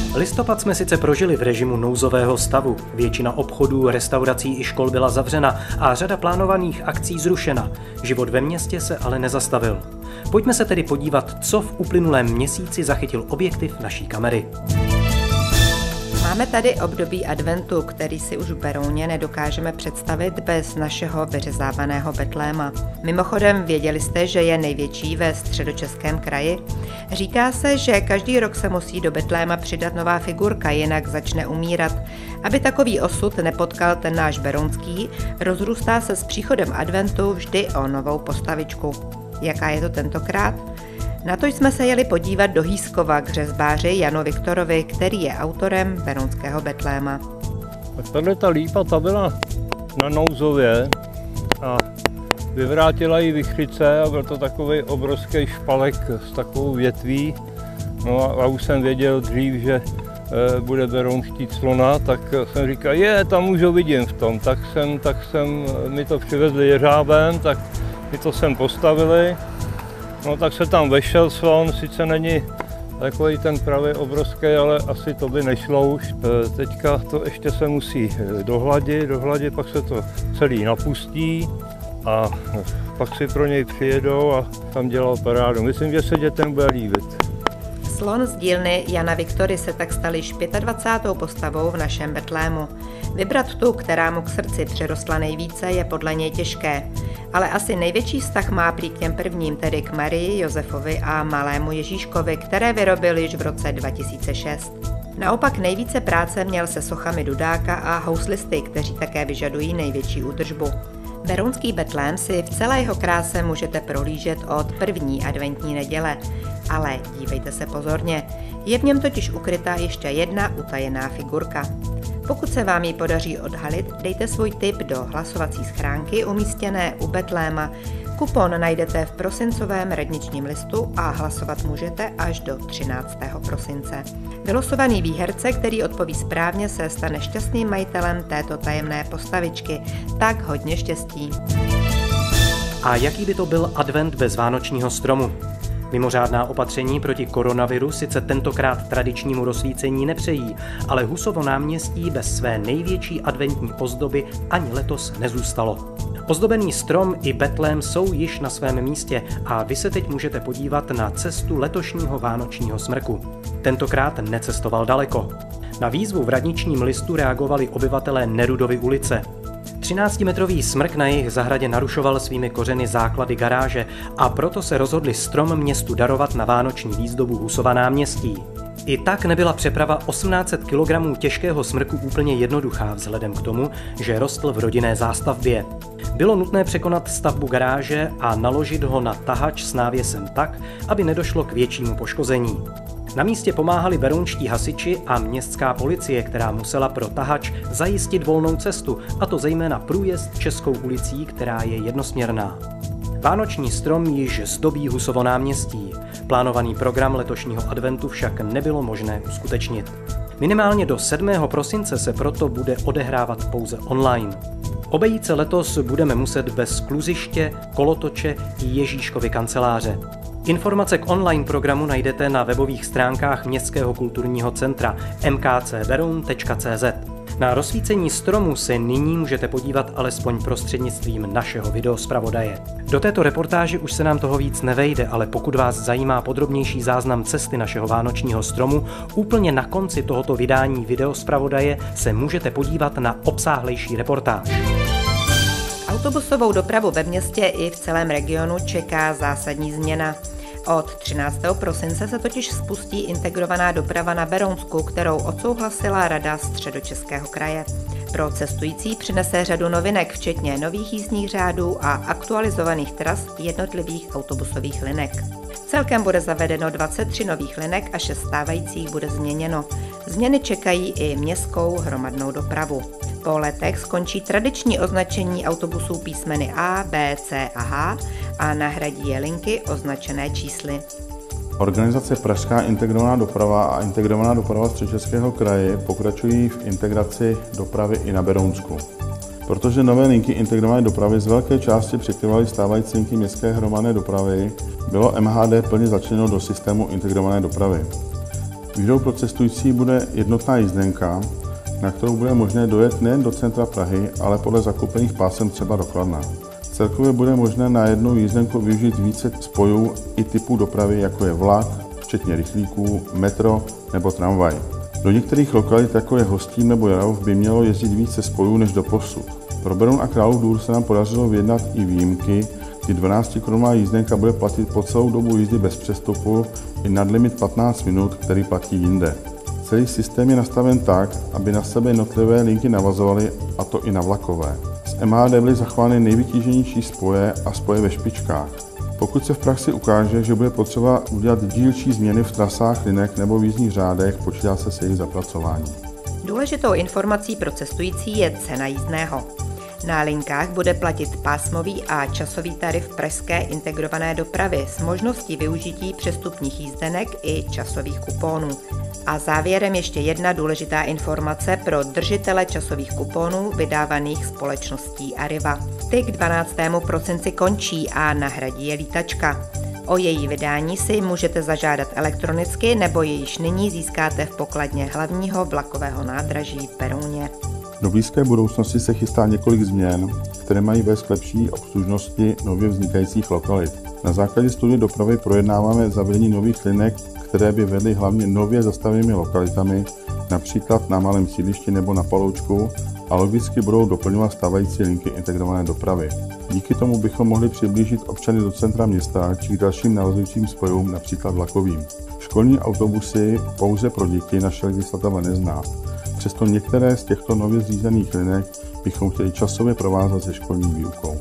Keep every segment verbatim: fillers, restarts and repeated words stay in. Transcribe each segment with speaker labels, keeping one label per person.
Speaker 1: Listopad jsme sice prožili v režimu nouzového stavu, většina obchodů, restaurací i škol byla zavřena a řada plánovaných akcí zrušena. Život ve městě se ale nezastavil. Pojďme se tedy podívat, co v uplynulém měsíci zachytil objektiv naší kamery.
Speaker 2: Máme tady období adventu, který si už v Berouně nedokážeme představit bez našeho vyřezávaného betléma. Mimochodem, věděli jste, že je největší ve Středočeském kraji? Říká se, že každý rok se musí do betléma přidat nová figurka, jinak začne umírat. Aby takový osud nepotkal ten náš berounský, rozrůstá se s příchodem adventu vždy o novou postavičku. Jaká je to tentokrát? Na to jsme se jeli podívat do Hýskova k řezbáři Janu Viktorovi, který je autorem berounského betléma.
Speaker 3: Tahle ta lípa ta byla na nouzově a vyvrátila ji vichřice a byl to takový obrovský špalek s takovou větví. No a už jsem věděl dřív, že e, bude Beroun chtít slona, tak jsem říkal, je, tam už ho vidím v tom. Tak jsem, tak jsem, mi to přivezli jeřábem, tak mi to sem postavili. No tak se tam vešel slon, sice není takový ten pravý obrovský, ale asi to by nešlo už. Teďka to ještě se musí dohladit, dohladit, pak se to celý napustí a pak si pro něj přijedou a tam dělal parádu. Myslím, že se dětem bude líbit.
Speaker 2: Slon z dílny Jana Viktory se tak stal již dvacátou pátou postavou v našem betlému. Vybrat tu, která mu k srdci přirostla nejvíce, je podle něj těžké. Ale asi největší vztah má prý k těm prvním, tedy k Marii, Josefovi a malému Ježíškovi, které vyrobil již v roce dva tisíce šest. Naopak nejvíce práce měl se sochami Dudáka a houslisty, kteří také vyžadují největší údržbu. Berounský betlém si v celé jeho kráse můžete prohlížet od první adventní neděle. Ale dívejte se pozorně, je v něm totiž ukrytá ještě jedna utajená figurka. Pokud se vám ji podaří odhalit, dejte svůj tip do hlasovací schránky umístěné u betléma. Kupon najdete v prosincovém radničním listu a hlasovat můžete až do třináctého prosince. Vylosovaný výherce, který odpoví správně, se stane šťastným majitelem této tajemné postavičky. Tak hodně štěstí.
Speaker 1: A jaký by to byl advent bez vánočního stromu? Mimořádná opatření proti koronaviru sice tentokrát tradičnímu rozsvícení nepřejí, ale Husovo náměstí bez své největší adventní ozdoby ani letos nezůstalo. Ozdobený strom i betlém jsou již na svém místě a vy se teď můžete podívat na cestu letošního vánočního smrku. Tentokrát necestoval daleko. Na výzvu v radničním listu reagovali obyvatelé Nerudovy ulice. třináctimetrový smrk na jejich zahradě narušoval svými kořeny základy garáže a proto se rozhodli strom městu darovat na vánoční výzdobu Husova náměstí. I tak nebyla přeprava osmnáct set kilogramů těžkého smrku úplně jednoduchá vzhledem k tomu, že rostl v rodinné zástavbě. Bylo nutné překonat stavbu garáže a naložit ho na tahač s návěsem tak, aby nedošlo k většímu poškození. Na místě pomáhali berounští hasiči a městská policie, která musela pro tahač zajistit volnou cestu, a to zejména průjezd Českou ulicí, která je jednosměrná. Vánoční strom již zdobí Husovo náměstí. Plánovaný program letošního adventu však nebylo možné uskutečnit. Minimálně do sedmého prosince se proto bude odehrávat pouze online. Obejít se letos budeme muset bez kluziště, kolotoče i Ježíškovy kanceláře. Informace k online programu najdete na webových stránkách Městského kulturního centra m k c beroun tečka c z. Na rozsvícení stromu se nyní můžete podívat alespoň prostřednictvím našeho videozpravodaje. Do této reportáže už se nám toho víc nevejde, ale pokud vás zajímá podrobnější záznam cesty našeho vánočního stromu, úplně na konci tohoto vydání videozpravodaje se můžete podívat na obsáhlejší reportáž.
Speaker 2: Autobusovou dopravu ve městě i v celém regionu čeká zásadní změna. Od třináctého prosince se totiž spustí integrovaná doprava na Berounsku, kterou odsouhlasila Rada Středočeského kraje. Pro cestující přinese řadu novinek, včetně nových jízdních řádů a aktualizovaných tras jednotlivých autobusových linek. Celkem bude zavedeno dvacet tři nových linek a šest stávajících bude změněno. Změny čekají i městskou hromadnou dopravu. Po letech skončí tradiční označení autobusů písmeny A, B, C a H a nahradí je linky označené čísly.
Speaker 4: Organizace Pražská integrovaná doprava a integrovaná doprava Středočeského kraje pokračují v integraci dopravy i na Berounsku. Protože nové linky integrované dopravy z velké části překryvaly stávající linky městské hromadné dopravy, bylo M H D plně začleněno do systému integrované dopravy. Výhodou pro cestující bude jednotná jízdenka, na kterou bude možné dojet nejen do centra Prahy, ale podle zakoupených pásem třeba do Kladna. Celkově bude možné na jednu jízdenku využít více spojů i typů dopravy, jako je vlak, včetně rychlíků, metro nebo tramvaj. Do některých lokalit, jako je Hostín nebo Jarov, by mělo jezdit více spojů než doposud. Pro Beroun a Králův Důl se nám podařilo vyjednat i výjimky, kdy dvanáctikorunová jízdenka bude platit po celou dobu jízdy bez přestupu i nad limit patnáct minut, který platí jinde. Celý systém je nastaven tak, aby na sebe jednotlivé linky navazovaly, a to i na vlakové. Z M H D byly zachovány nejvytíženější spoje a spoje ve špičkách. Pokud se v praxi ukáže, že bude potřeba udělat dílčí změny v trasách linek nebo v jízdních řádech, počítá se s jejich zapracováním.
Speaker 2: Důležitou informací pro cestující je cena jízdného. Na linkách bude platit pásmový a časový tarif pražské integrované dopravy s možností využití přestupních jízdenek i časových kuponů. A závěrem ještě jedna důležitá informace pro držitele časových kuponů vydávaných společností Arriva. Ty k dvanáctému prosinci končí a nahradí je lítačka. O její vydání si můžete zažádat elektronicky nebo ji již nyní získáte v pokladně hlavního vlakového nádraží v Berouně.
Speaker 4: Do blízké budoucnosti se chystá několik změn, které mají vést k lepší obslužnosti nově vznikajících lokalit. Na základě studie dopravy projednáváme zavedení nových linek, které by vedly hlavně nově zastavenými lokalitami, například na Malém sídlišti nebo na Paloučku, a logicky budou doplňovat stávající linky integrované dopravy. Díky tomu bychom mohli přiblížit občany do centra města či k dalším navazujícím spojům, například vlakovým. Školní autobusy pouze pro děti naše legislativa nezná. Přesto některé z těchto nově zřízených linek bychom chtěli časově provázat se školní výukou.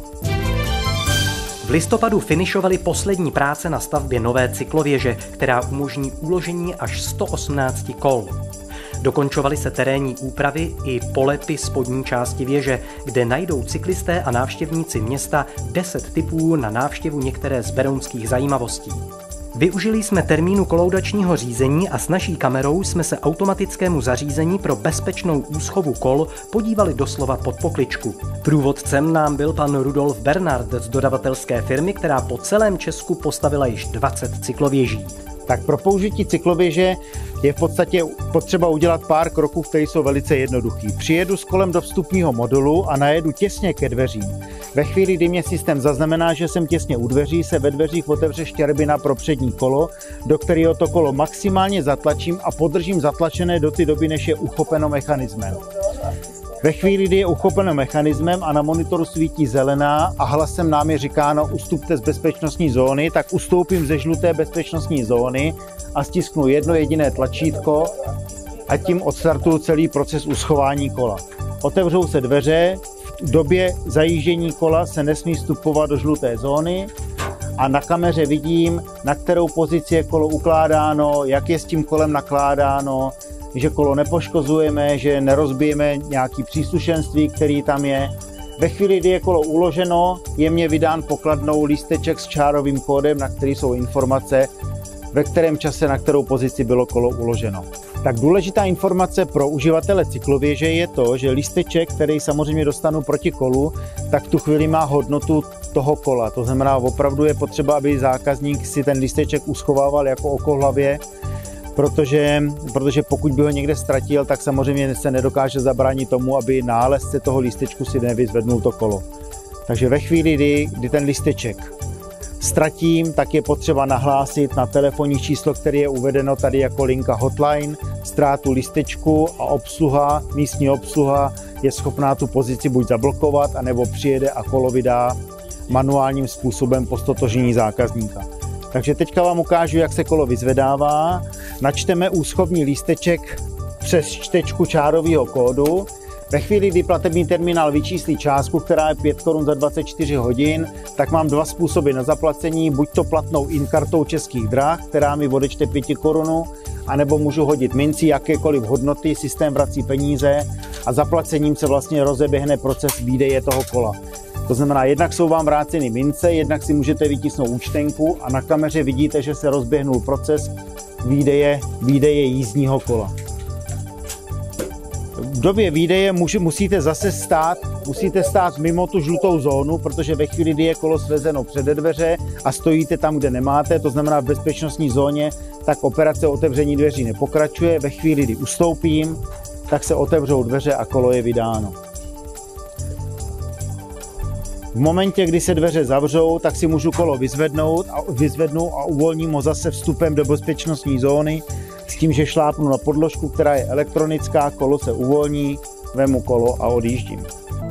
Speaker 1: V listopadu finišovaly poslední práce na stavbě nové cyklověže, která umožní uložení až sto osmnáct kol. Dokončovaly se terénní úpravy i polepy spodní části věže, kde najdou cyklisté a návštěvníci města deset tipů na návštěvu některé z berounských zajímavostí. Využili jsme termínu kolaudačního řízení a s naší kamerou jsme se automatickému zařízení pro bezpečnou úschovu kol podívali doslova pod pokličku. Průvodcem nám byl pan Rudolf Bernard z dodavatelské firmy, která po celém Česku postavila již dvacet cyklověží.
Speaker 5: Tak pro použití cyklověže je v podstatě potřeba udělat pár kroků, které jsou velice jednoduchý. Přijedu s kolem do vstupního modulu a najedu těsně ke dveřím. Ve chvíli, kdy mě systém zaznamená, že jsem těsně u dveří, se ve dveřích otevře štěrbina pro přední kolo, do kterého to kolo maximálně zatlačím a podržím zatlačené do té doby, než je uchopeno mechanismem. Ve chvíli, kdy je uchopeno mechanismem a na monitoru svítí zelená a hlasem nám je říkáno ustupte z bezpečnostní zóny, tak ustoupím ze žluté bezpečnostní zóny a stisknu jedno jediné tlačítko a tím odstartuju celý proces uschování kola. Otevřou se dveře, v době zajíždění kola se nesmí vstupovat do žluté zóny a na kameře vidím, na kterou pozici je kolo ukládáno, jak je s tím kolem nakládáno, že kolo nepoškozujeme, že nerozbijeme nějaký příslušenství, který tam je. Ve chvíli, kdy je kolo uloženo, je mně vydán pokladnou lísteček s čárovým kódem, na který jsou informace, ve kterém čase, na kterou pozici bylo kolo uloženo. Tak důležitá informace pro uživatele cyklověže je to, že lísteček, který samozřejmě dostanu proti kolu, tak v tu chvíli má hodnotu toho kola. To znamená, opravdu je potřeba, aby zákazník si ten lísteček uschovával jako oko hlavě, Protože, protože pokud by ho někde ztratil, tak samozřejmě se nedokáže zabránit tomu, aby nálezce toho lístečku si nevyzvednul to kolo. Takže ve chvíli, kdy, kdy ten lísteček ztratím, tak je potřeba nahlásit na telefonní číslo, které je uvedeno tady jako linka hotline, ztrátu lístečku a obsluha, místní obsluha je schopná tu pozici buď zablokovat, anebo přijede a kolo vydá manuálním způsobem po ztotožnění zákazníka. Takže teďka vám ukážu, jak se kolo vyzvedává. Načteme úschovní lísteček přes čtečku čárového kódu. Ve chvíli, kdy platební terminál vyčíslí částku, která je pět korun za dvacet čtyři hodin, tak mám dva způsoby na zaplacení. Buď to platnou in-kartou Českých drah, která mi odečte pět korun, anebo můžu hodit minci jakékoliv hodnoty, systém vrací peníze a zaplacením se vlastně rozeběhne proces výdeje toho kola. To znamená, jednak jsou vám vráceny mince, jednak si můžete vytisknout účtenku a na kameře vidíte, že se rozběhnul proces výdeje, výdeje jízdního kola. V době výdeje musíte zase stát Musíte stát mimo tu žlutou zónu, protože ve chvíli, kdy je kolo svezeno před dveře a stojíte tam, kde nemáte, to znamená v bezpečnostní zóně, tak operace otevření dveří nepokračuje. Ve chvíli, kdy ustoupím, tak se otevřou dveře a kolo je vydáno. V momentě, kdy se dveře zavřou, tak si můžu kolo vyzvednout a, vyzvednout a uvolním ho zase vstupem do bezpečnostní zóny s tím, že šlápnu na podložku, která je elektronická, kolo se uvolní, vemu kolo a odjíždím.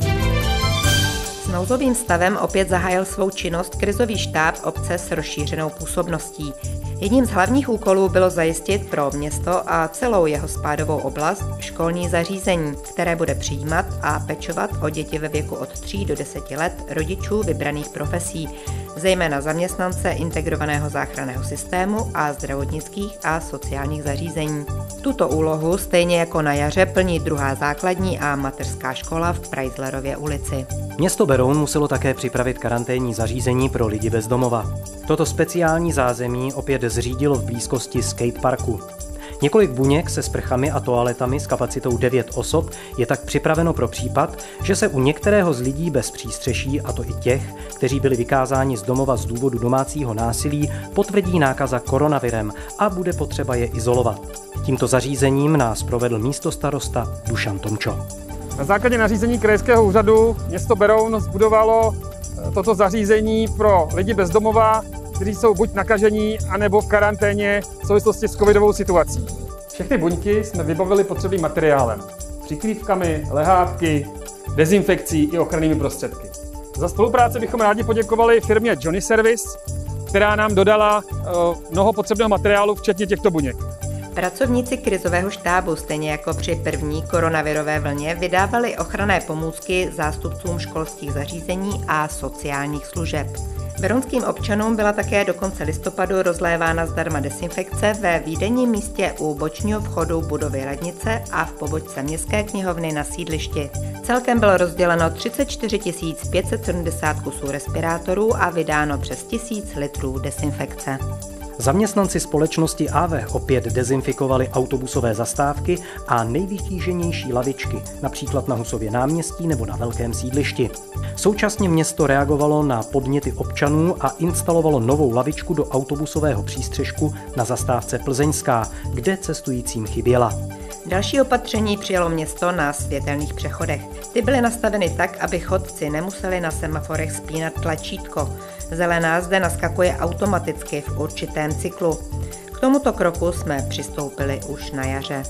Speaker 2: S nouzovým stavem opět zahájil svou činnost krizový štáb obce s rozšířenou působností. Jedním z hlavních úkolů bylo zajistit pro město a celou jeho spádovou oblast školní zařízení, které bude přijímat a pečovat o děti ve věku od tří do deseti let rodičů vybraných profesí, zejména zaměstnance integrovaného záchranného systému a zdravotnických a sociálních zařízení. Tuto úlohu stejně jako na jaře plní druhá základní a mateřská škola v Preislerově ulici.
Speaker 1: Město Beroun muselo také připravit karanténní zařízení pro lidi bez domova. Toto speciální zázemí opět zřídilo v blízkosti skateparku. Několik buněk se sprchami a toaletami s kapacitou devět osob je tak připraveno pro případ, že se u některého z lidí bez přístřeší, a to i těch, kteří byli vykázáni z domova z důvodu domácího násilí, potvrdí nákaza koronavirem a bude potřeba je izolovat. Tímto zařízením nás provedl místostarosta Dušan Tomčo.
Speaker 6: Na základě nařízení krajského úřadu město Beroun zbudovalo toto zařízení pro lidi bez domova, kteří jsou buď nakažení, anebo v karanténě v souvislosti s covidovou situací. Všechny buňky jsme vybavili potřebným materiálem. Přikrývkami, lehátky, dezinfekcí i ochrannými prostředky. Za spolupráci bychom rádi poděkovali firmě Johnny Service, která nám dodala mnoho potřebného materiálu, včetně těchto buněk.
Speaker 2: Pracovníci krizového štábu, stejně jako při první koronavirové vlně, vydávali ochranné pomůcky zástupcům školských zařízení a sociálních služeb. Berounským občanům byla také do konce listopadu rozlévána zdarma dezinfekce ve výdejním místě u bočního vchodu budovy radnice a v pobočce městské knihovny na sídlišti. Celkem bylo rozděleno třicet čtyři tisíc pět set sedmdesát kusů respirátorů a vydáno přes tisíc litrů dezinfekce.
Speaker 1: Zaměstnanci společnosti A V opět dezinfikovali autobusové zastávky a nejvytíženější lavičky, například na Husově náměstí nebo na Velkém sídlišti. Současně město reagovalo na podněty občanů a instalovalo novou lavičku do autobusového přístřešku na zastávce Plzeňská, kde cestujícím chyběla.
Speaker 2: Další opatření přijalo město na světelných přechodech. Ty byly nastaveny tak, aby chodci nemuseli na semaforech spínat tlačítko. Zelená zde naskakuje automaticky v určitém cyklu. K tomuto kroku jsme přistoupili už na jaře.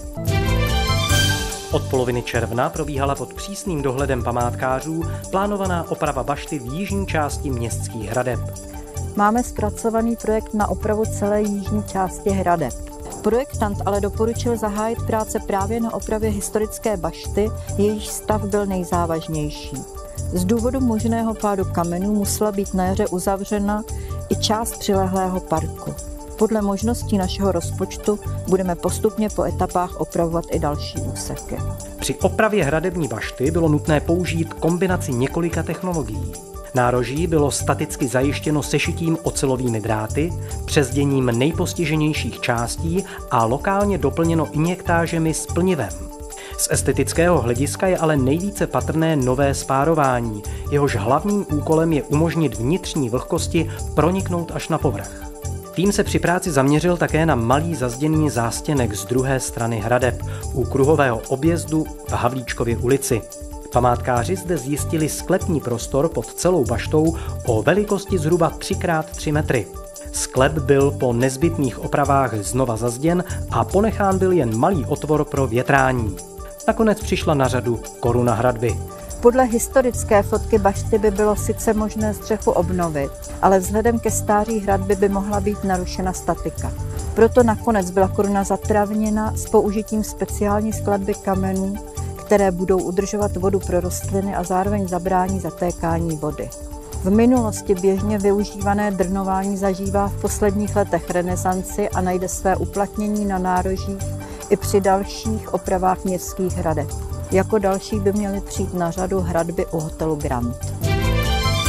Speaker 1: Od poloviny června probíhala pod přísným dohledem památkářů plánovaná oprava bašty v jižní části městských hradeb.
Speaker 7: Máme zpracovaný projekt na opravu celé jižní části hradeb. Projektant ale doporučil zahájit práce právě na opravě historické bašty, jejíž stav byl nejzávažnější. Z důvodu možného pádu kamenů musela být na jaře uzavřena i část přilehlého parku. Podle možností našeho rozpočtu budeme postupně po etapách opravovat i další úseky.
Speaker 1: Při opravě hradební bašty bylo nutné použít kombinaci několika technologií. Nároží bylo staticky zajištěno sešitím ocelovými dráty, přezděním nejpostiženějších částí a lokálně doplněno injektážemi s plnivem. Z estetického hlediska je ale nejvíce patrné nové spárování. Jehož hlavním úkolem je umožnit vnitřní vlhkosti proniknout až na povrch. Tým se při práci zaměřil také na malý zazděný zástěnek z druhé strany hradeb u kruhového objezdu v Havlíčkově ulici. Památkáři zde zjistili sklepní prostor pod celou baštou o velikosti zhruba tři krát tři metry. Sklep byl po nezbytných opravách znova zazděn a ponechán byl jen malý otvor pro větrání. Nakonec přišla na řadu koruna hradby.
Speaker 7: Podle historické fotky bašty by bylo sice možné střechu obnovit, ale vzhledem ke stáří hradby by mohla být narušena statika. Proto nakonec byla koruna zatravněna s použitím speciální skladby kamenů, které budou udržovat vodu pro rostliny a zároveň zabrání zatékání vody. V minulosti běžně využívané drnování zažívá v posledních letech renesanci a najde své uplatnění na nárožích i při dalších opravách městských hradeb. Jako další by měly přijít na řadu hradby u hotelu Grand.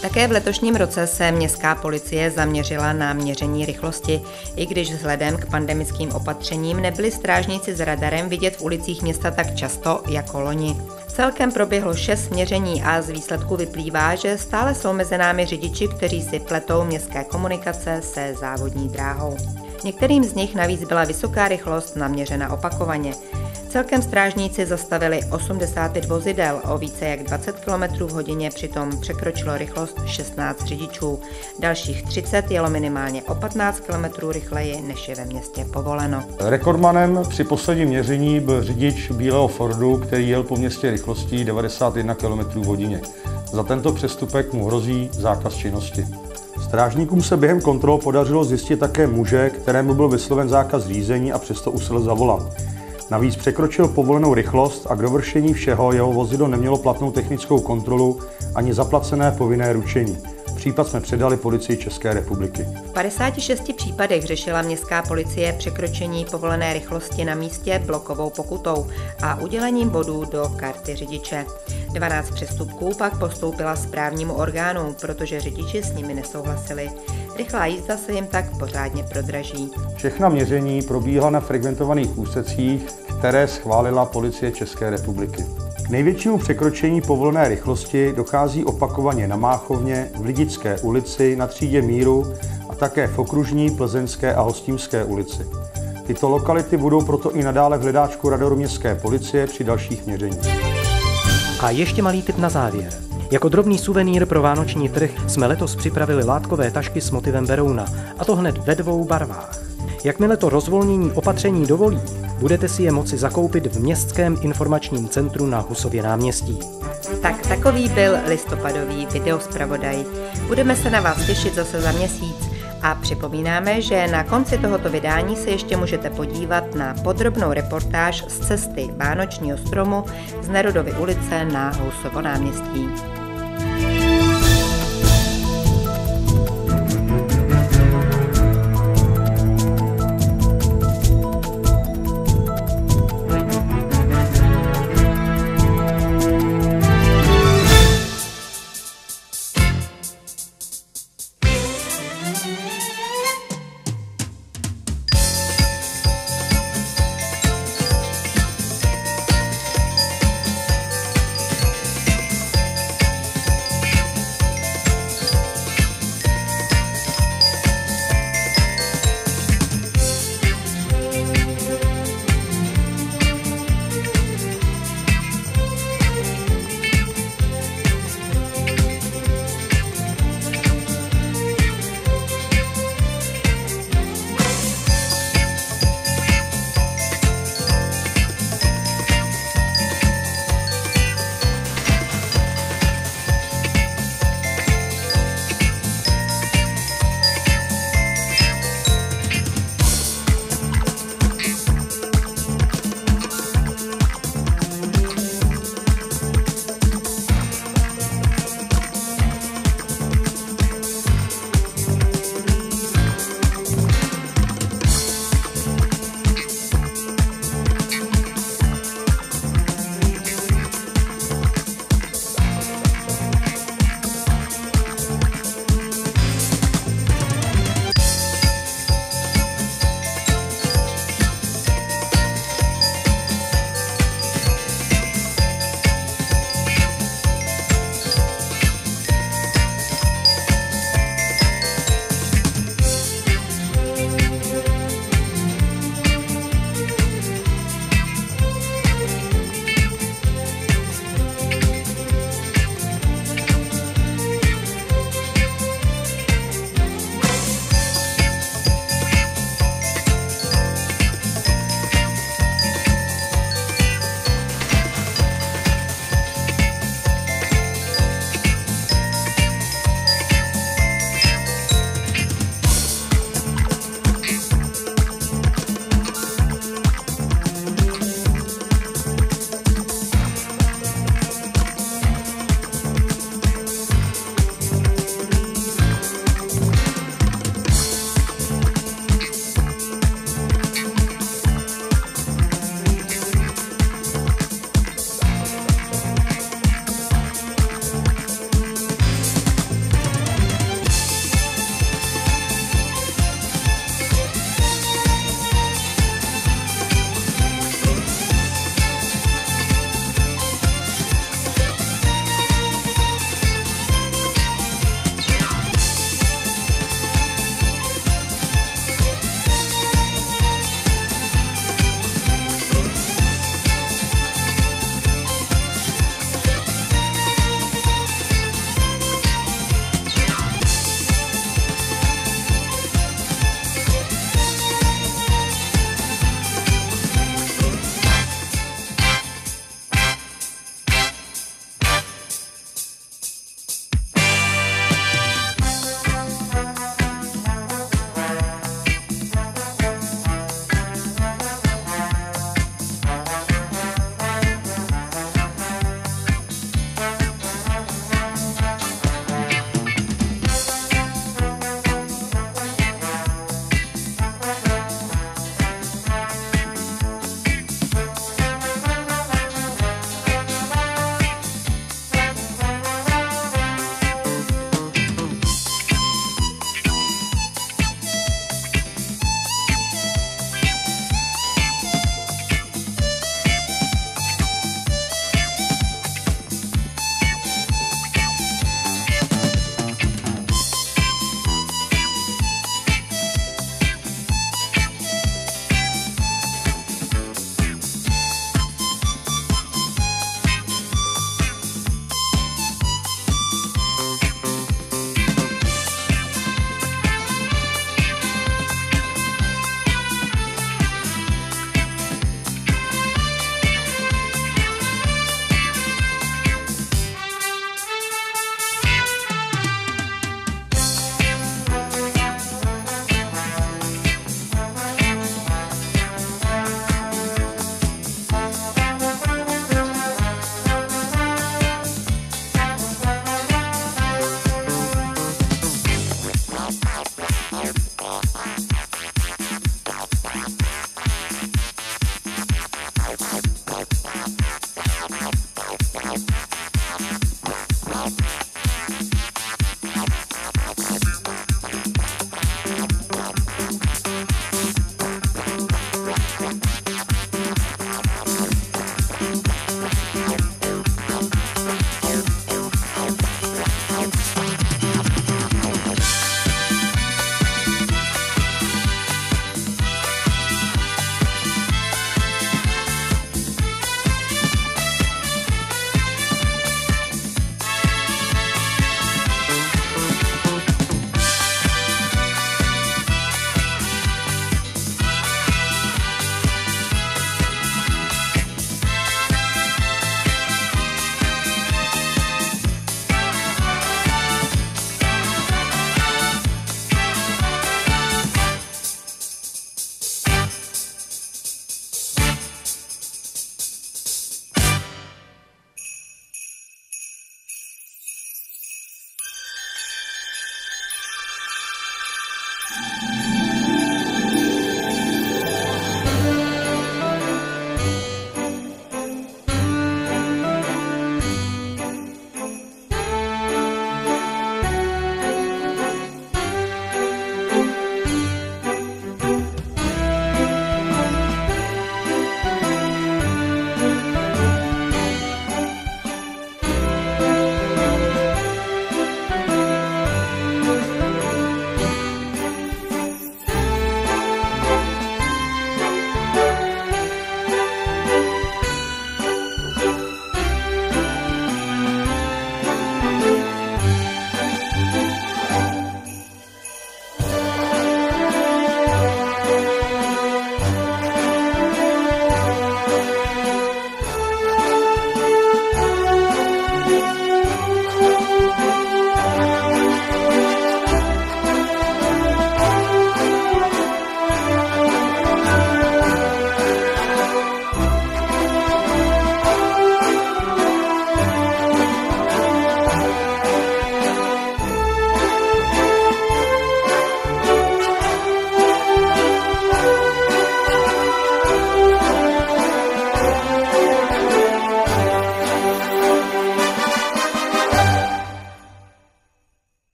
Speaker 2: Také v letošním roce se městská policie zaměřila na měření rychlosti, i když vzhledem k pandemickým opatřením nebyli strážníci s radarem vidět v ulicích města tak často jako loni. Celkem proběhlo šest měření a z výsledku vyplývá, že stále jsou mezi námi řidiči, kteří si pletou městské komunikace se závodní dráhou. Některým z nich navíc byla vysoká rychlost naměřena opakovaně. Celkem strážníci zastavili osmdesát pět vozidel, o více jak dvacet kilometrů v hodině přitom překročilo rychlost šestnáct řidičů. Dalších třicet jelo minimálně o patnáct kilometrů rychleji, než je ve městě povoleno.
Speaker 8: Rekordmanem při posledním měření byl řidič bílého Fordu, který jel po městě rychlostí devadesát jedna kilometrů v hodině. Za tento přestupek mu hrozí zákaz činnosti. Strážníkům se během kontrol podařilo zjistit také muže, kterému byl vysloven zákaz řízení a přesto usedl za volant. Navíc překročil povolenou rychlost a k dovršení všeho jeho vozidlo nemělo platnou technickou kontrolu ani zaplacené povinné ručení. Případ jsme předali Policii České republiky.
Speaker 2: V padesáti šesti případech řešila městská policie překročení povolené rychlosti na místě blokovou pokutou a udělením bodů do karty řidiče. dvanáct přestupků pak postoupila správnímu orgánu, protože řidiči s nimi nesouhlasili. Rychlá jízda se jim tak pořádně prodraží.
Speaker 8: Všechna měření probíhala na frekventovaných úsecích, které schválila Policie České republiky. K největšímu překročení povolené rychlosti dochází opakovaně na Máchovně, v Lidické ulici, na Třídě Míru a také v Okružní, Plzeňské a Hostinské ulici. Tyto lokality budou proto i nadále v hledáčku radaru městské policie při dalších měřeních.
Speaker 1: A ještě malý tip na závěr. Jako drobný suvenýr pro vánoční trh jsme letos připravili látkové tašky s motivem Berouna, a to hned ve dvou barvách. Jakmile to rozvolnění opatření dovolí, budete si je moci zakoupit v Městském informačním centru na Husově náměstí.
Speaker 2: Tak takový byl listopadový videozpravodaj. Budeme se na vás těšit zase za měsíc a připomínáme, že na konci tohoto vydání se ještě můžete podívat na podrobnou reportáž z cesty vánočního stromu z Nerudovy ulice na Husovo náměstí.